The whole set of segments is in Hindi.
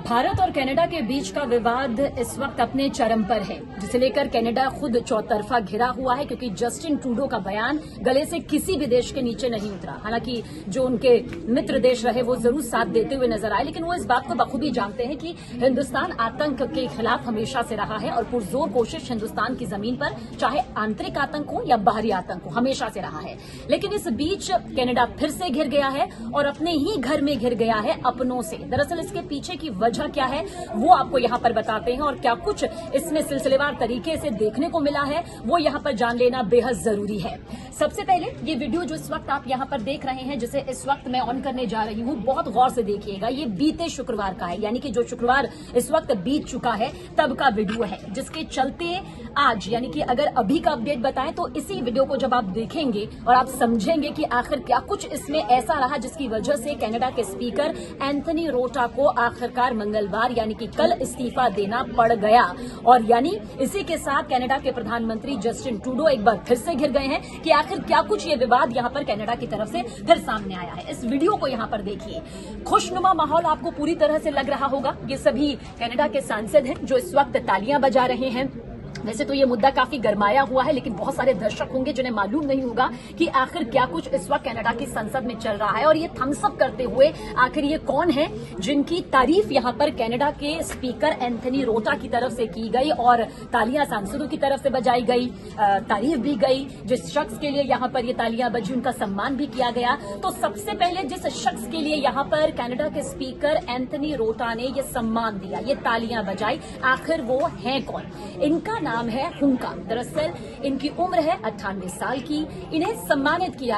भारत और कनाडा के बीच का विवाद इस वक्त अपने चरम पर है, जिसे लेकर कनाडा खुद चौतरफा घिरा हुआ है क्योंकि जस्टिन ट्रूडो का बयान गले से किसी भी देश के नीचे नहीं उतरा। हालांकि जो उनके मित्र देश रहे वो जरूर साथ देते हुए नजर आए, लेकिन वो इस बात को बखूबी जानते हैं कि हिंदुस्तान आतंक के खिलाफ हमेशा से रहा है और पुरजोर कोशिश हिंदुस्तान की जमीन पर चाहे आंतरिक आतंक हो या बाहरी आतंक हो हमेशा से रहा है। लेकिन इस बीच कनाडा फिर से घिर गया है और अपने ही घर में घिर गया है अपनों से। दरअसल इसके पीछे की वजह क्या है वो आपको यहाँ पर बताते हैं और क्या कुछ इसमें सिलसिलेवार तरीके से देखने को मिला है वो यहाँ पर जान लेना बेहद जरूरी है। सबसे पहले ये वीडियो जो इस वक्त आप यहाँ पर देख रहे हैं, जिसे इस वक्त मैं ऑन करने जा रही हूँ, बहुत गौर से देखिएगा। ये बीते शुक्रवार का है, यानी कि जो शुक्रवार इस वक्त बीत चुका है तब का वीडियो है, जिसके चलते आज यानी कि अगर अभी का अपडेट बताएं तो इसी वीडियो को जब आप देखेंगे और आप समझेंगे कि आखिर क्या कुछ इसमें ऐसा रहा जिसकी वजह से कनाडा के स्पीकर एंथनी रोटा को आखिरकार मंगलवार यानी कि कल इस्तीफा देना पड़ गया। और यानी इसी के साथ कनाडा के प्रधानमंत्री जस्टिन ट्रूडो एक बार फिर से घिर गए हैं कि आखिर क्या कुछ ये विवाद यहाँ पर कनाडा की तरफ से फिर सामने आया है। इस वीडियो को यहाँ पर देखिए। खुशनुमा माहौल आपको पूरी तरह से लग रहा होगा। ये सभी कनाडा के सांसद हैं जो इस वक्त तालियां बजा रहे हैं। वैसे तो ये मुद्दा काफी गरमाया हुआ है, लेकिन बहुत सारे दर्शक होंगे जिन्हें मालूम नहीं होगा कि आखिर क्या कुछ इस वक्त कनाडा की संसद में चल रहा है और ये थम्स अप करते हुए आखिर ये कौन है जिनकी तारीफ यहाँ पर कनाडा के स्पीकर एंथनी रोटा की तरफ से की गई और तालियां सांसदों की तरफ से बजाई गई, तारीफ भी गई। जिस शख्स के लिए यहाँ पर ये तालियां बजी उनका सम्मान भी किया गया। तो सबसे पहले जिस शख्स के लिए यहाँ पर कनाडा के स्पीकर एंथनी रोटा ने ये सम्मान दिया, ये तालियां बजाई, आखिर वो है कौन? इनका नाम है हुंका। दरअसल इनकी उम्र है 98 साल की। इन्हें सम्मानित किया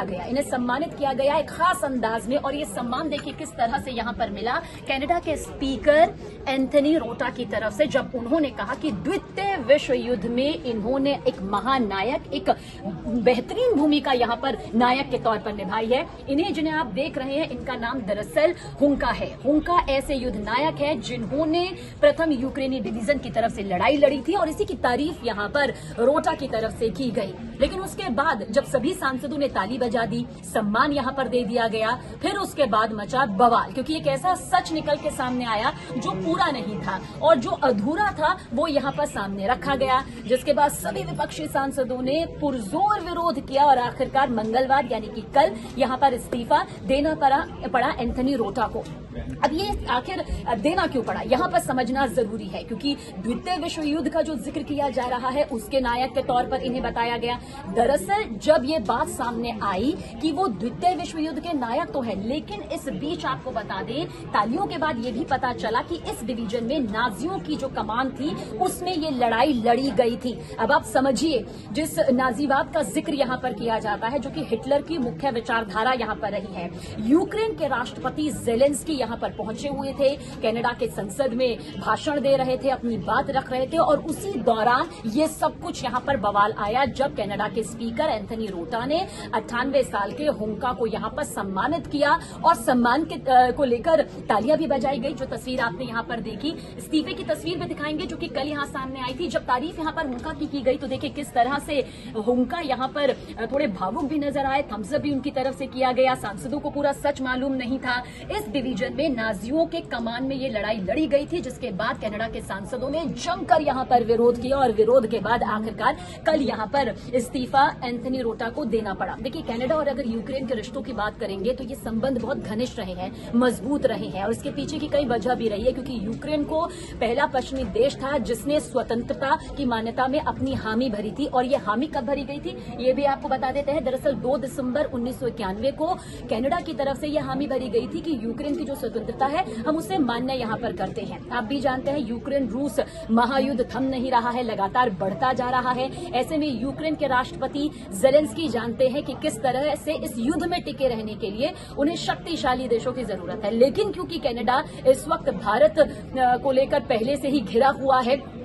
गया एक खास अंदाज में और ये सम्मान देखिए किस तरह से यहाँ पर मिला कनाडा के स्पीकर एंथनी रोटा की तरफ से, जब उन्होंने कहा कि द्वितीय विश्व युद्ध में इन्होंने एक महानायक, एक बेहतरीन भूमिका यहाँ पर नायक के तौर पर निभाई है। इन्हें जिन्हें आप देख रहे हैं इनका नाम दरअसल हुंका है। हुंका ऐसे युद्ध नायक है जिन्होंने प्रथम यूक्रेनी डिवीजन की तरफ से लड़ाई लड़ी थी और इसी की तारीफ यहाँ पर रोटा की तरफ से की गई। लेकिन उसके बाद जब सभी सांसदों ने ताली बजा दी, सम्मान यहाँ पर दे दिया गया, फिर उसके बाद मचा बवाल, क्योंकि एक ऐसा सच निकल के सामने आया जो पूरा नहीं था और जो अधूरा था वो यहाँ पर सामने रखा गया, जिसके बाद सभी विपक्षी सांसदों ने पुरजोर विरोध किया और आखिरकार मंगलवार यानी कि कल यहाँ पर इस्तीफा देना पड़ा एंथनी रोटा को। अब ये आखिर देना क्यों पड़ा, यहाँ पर समझना जरूरी है, क्योंकि द्वितीय विश्व युद्ध का जो जिक्र किया जा रहा है उसके नायक के तौर पर इन्हें बताया गया। दरअसल जब ये बात सामने आई कि वो द्वितीय विश्व युद्ध के नायक तो है, लेकिन इस बीच आपको बता दें तालियों के बाद ये भी पता चला कि इस डिवीजन में नाजियों की जो कमान थी उसमें ये लड़ाई लड़ी गई थी। अब आप समझिए, जिस नाजीवाद का जिक्र यहाँ पर किया जाता है, जो कि हिटलर की मुख्य विचारधारा यहाँ पर रही है, यूक्रेन के राष्ट्रपति जेलेंस्की यहाँ पर पहुंचे हुए थे, कनाडा के संसद में भाषण दे रहे थे, अपनी बात रख रहे थे और उसी दौरान ये सब कुछ यहाँ पर बवाल आया जब कनाडा के स्पीकर एंथनी रोटा ने 98 साल के हुंका को यहाँ पर सम्मानित किया और सम्मान को लेकर तालियां भी बजाई गई। जो तस्वीर आपने यहाँ पर देखी, इस्तीफे की तस्वीर भी दिखाएंगे जो कि कल यहाँ सामने आई थी। जब तारीफ यहाँ पर हुंका की गई तो देखिए किस तरह से हुंका यहाँ पर थोड़े भावुक भी नजर आए, थम्स अप भी उनकी तरफ से किया गया। सांसदों को पूरा सच मालूम नहीं था। इस डिवीजन में नाजियों के कमान में ये लड़ाई लड़ी गई थी, जिसके बाद कनाडा के सांसदों ने जमकर यहाँ पर विरोध किया और विरोध के बाद आखिरकार कल यहाँ पर इस्तीफा एंथनी रोटा को देना पड़ा। देखिए कनाडा और अगर यूक्रेन के रिश्तों की बात करेंगे तो ये संबंध बहुत घनिष्ठ रहे हैं, मजबूत रहे हैं और इसके पीछे की कई वजह भी रही है, क्योंकि यूक्रेन को पहला पश्चिमी देश था जिसने स्वतंत्रता की मान्यता में अपनी हामी भरी थी। और ये हामी कब भरी गई थी ये भी आपको बता देते हैं। दरअसल 2 दिसंबर 1991 को कनाडा की तरफ से यह हामी भरी गई थी कि यूक्रेन की जो स्वतंत्रता है हम उसे मान्य यहाँ पर करते हैं। आप भी जानते हैं यूक्रेन रूस महायुद्ध थम नहीं रहा है, लगातार बढ़ता जा रहा है। ऐसे में यूक्रेन के राष्ट्रपति जेलेंस्की जानते हैं कि किस तरह से इस युद्ध में टिके रहने के लिए उन्हें शक्तिशाली देशों की जरूरत है। लेकिन क्योंकि कनाडा इस वक्त भारत को लेकर पहले से ही घिरा हुआ है,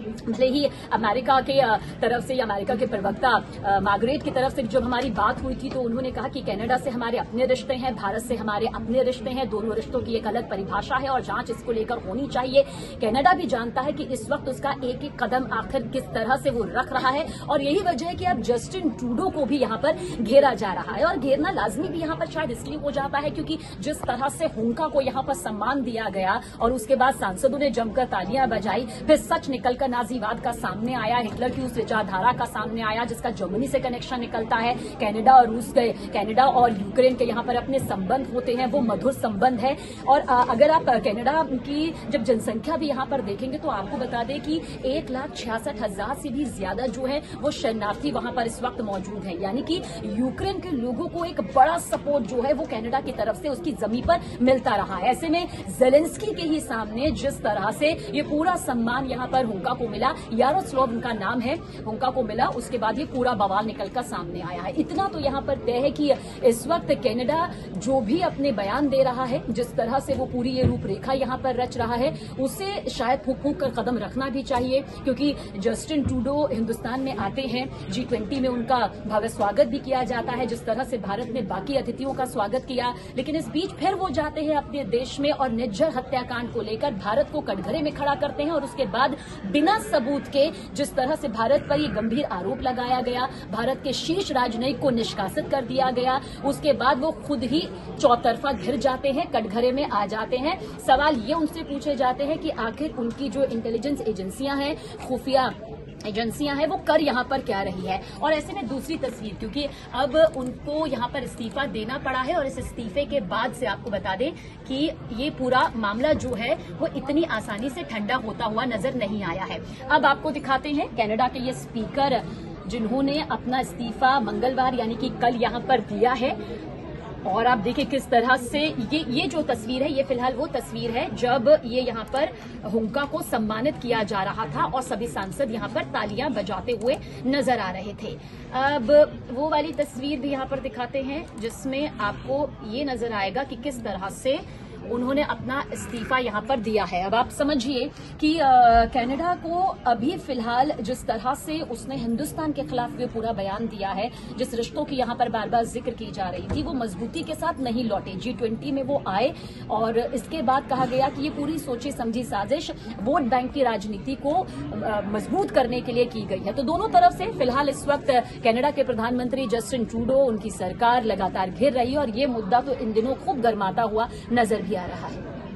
भले ही अमेरिका के तरफ से या अमेरिका के प्रवक्ता मार्गरेट की तरफ से जब हमारी बात हुई थी तो उन्होंने कहा कि कनाडा से हमारे अपने रिश्ते हैं, भारत से हमारे अपने रिश्ते हैं, दोनों रिश्तों की एक अलग परिभाषा है और जांच इसको लेकर होनी चाहिए। कनाडा भी जानता है कि इस वक्त उसका एक एक कदम आखिर किस तरह से वो रख रहा है और यही वजह है कि अब जस्टिन ट्रूडो को भी यहाँ पर घेरा जा रहा है और घेरना लाजमी भी यहाँ पर शायद इसलिए हो जाता है क्योंकि जिस तरह से हुंका को यहाँ पर सम्मान दिया गया और उसके बाद सांसदों ने जमकर तालियां बजाई, फिर सच निकलकर नाजीवाद का सामने आया, हिटलर की उस विचारधारा का सामने आया जिसका जर्मनी से कनेक्शन निकलता है। कनाडा और रूस गए, कनाडा और यूक्रेन के यहाँ पर अपने संबंध होते हैं, वो मधुर संबंध है। और अगर आप कनाडा की जब जनसंख्या भी यहाँ पर देखेंगे तो आपको बता दें कि 1,66,000 से भी ज्यादा जो है वो शरणार्थी वहां पर इस वक्त मौजूद है, यानी कि यूक्रेन के लोगों को एक बड़ा सपोर्ट जो है वो कनाडा की तरफ से उसकी जमीन पर मिलता रहा है। ऐसे में जेलेंस्की के ही सामने जिस तरह से ये पूरा सम्मान यहाँ पर हुंका को मिला, यारोस्लाव उनका नाम है, हुंका को मिला, उसके बाद ये पूरा बवाल निकलकर सामने आया है। इतना तो यहाँ पर तय है कि इस वक्त कनाडा जो भी अपने बयान दे रहा है, जिस तरह से वो पूरी ये रूपरेखा यहाँ पर रच रहा है, उसे शायद फूंक फूंक कर कदम रखना भी चाहिए क्योंकि जस्टिन ट्रूडो हिंदुस्तान में आते हैं, G20 में उनका भव्य स्वागत भी किया जाता है जिस तरह से भारत ने बाकी अतिथियों का स्वागत किया, लेकिन इस बीच फिर वो जाते हैं अपने देश में और निज्जर हत्याकांड को लेकर भारत को कटघरे में खड़ा करते हैं और उसके बाद बिना सबूत के जिस तरह से भारत पर ये गंभीर आरोप लगाया गया, भारत के शीर्ष राजनयिक को निष्कासित कर दिया गया, उसके बाद वो खुद ही चौतरफा घिर जाते हैं, कटघरे में आ जाते हैं। सवाल ये उनसे पूछे जाते हैं कि आखिर उनकी जो इंटेलिजेंस एजेंसियां हैं, खुफिया एजेंसियां हैं, वो कर यहाँ पर क्या रही है। और ऐसे में दूसरी तस्वीर, क्योंकि अब उनको यहाँ पर इस्तीफा देना पड़ा है और इस इस्तीफे के बाद से आपको बता दें कि ये पूरा मामला जो है वो इतनी आसानी से ठंडा होता हुआ नजर नहीं आया है। अब आपको दिखाते हैं कनाडा के ये स्पीकर जिन्होंने अपना इस्तीफा मंगलवार यानी कि कल यहाँ पर दिया है और आप देखिए किस तरह से ये जो तस्वीर है ये फिलहाल वो तस्वीर है जब ये यहाँ पर हुंका को सम्मानित किया जा रहा था और सभी सांसद यहाँ पर तालियां बजाते हुए नजर आ रहे थे। अब वो वाली तस्वीर भी यहाँ पर दिखाते हैं जिसमें आपको ये नजर आएगा कि किस तरह से उन्होंने अपना इस्तीफा यहाँ पर दिया है। अब आप समझिए कि कनाडा को अभी फिलहाल जिस तरह से उसने हिंदुस्तान के खिलाफ ये पूरा बयान दिया है, जिस रिश्तों की यहाँ पर बार बार जिक्र की जा रही थी, वो मजबूती के साथ नहीं लौटे। G20 में वो आए और इसके बाद कहा गया कि ये पूरी सोची समझी साजिश वोट बैंक की राजनीति को मजबूत करने के लिए की गई है। तो दोनों तरफ से फिलहाल इस वक्त कनाडा के प्रधानमंत्री जस्टिन ट्रूडो, उनकी सरकार लगातार घिर रही है और ये मुद्दा तो इन दिनों खूब गर्माता हुआ नजर भी आ रहा है।